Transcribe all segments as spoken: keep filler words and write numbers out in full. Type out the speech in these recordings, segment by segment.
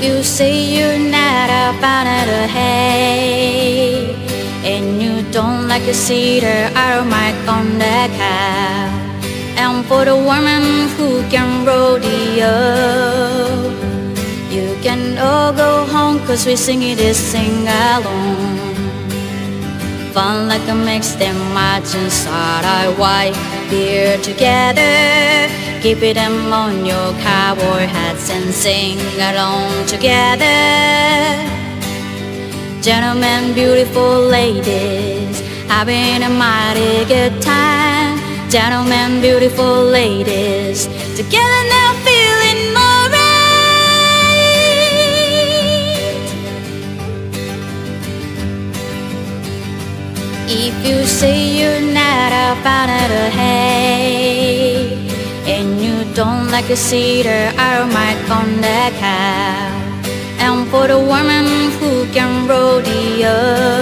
you say you're not a fan of the hay, and you don't like the cedar, I might on the cow. And for the woman who can rodeo, you can all go home, cause we sing this sing along. Fun like a mix, them match inside I white beer together. Keep it them on your cowboy hats and sing along together. Gentlemen, beautiful ladies, having a mighty good time. Gentlemen, beautiful ladies, together now feeling alright. If you say you're not a fan of the hay, and you don't like the cedar, I might on the cow. And for the woman who can rodeo,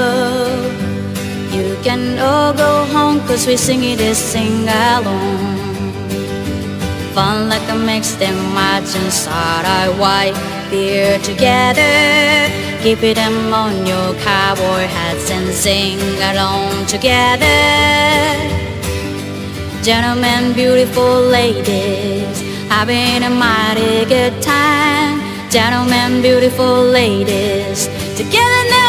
you can all go home, cause we sing this sing along. Fun like a mix, them match inside I white beer together. Keep it them on your cowboy hats and sing along together. Gentlemen, beautiful ladies, having a mighty good time. Gentlemen, beautiful ladies, together now.